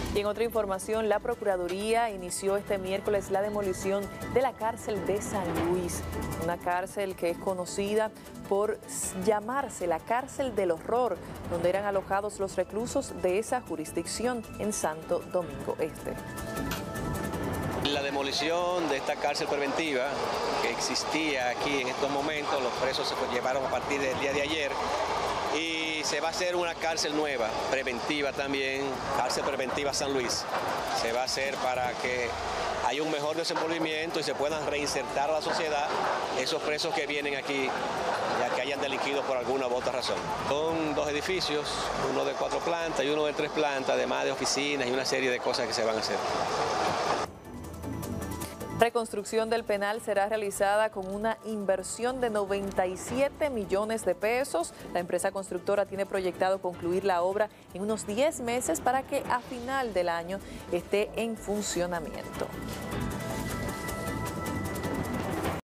Y en otra información, la Procuraduría inició este miércoles la demolición de la cárcel de San Luis, una cárcel que es conocida por llamarse la cárcel del horror, donde eran alojados los reclusos de esa jurisdicción en Santo Domingo Este. La demolición de esta cárcel preventiva que existía aquí en estos momentos, los presos se llevaron a partir del día de ayer y se va a hacer una cárcel nueva, preventiva también, cárcel preventiva San Luis. Se va a hacer para que haya un mejor desenvolvimiento y se puedan reinsertar a la sociedad esos presos que vienen aquí, ya que hayan delinquido por alguna u otra razón. Son 2 edificios, uno de 4 plantas y uno de 3 plantas, además de oficinas y una serie de cosas que se van a hacer. Reconstrucción del penal será realizada con una inversión de 97 millones de pesos. La empresa constructora tiene proyectado concluir la obra en unos 10 meses para que a final del año esté en funcionamiento.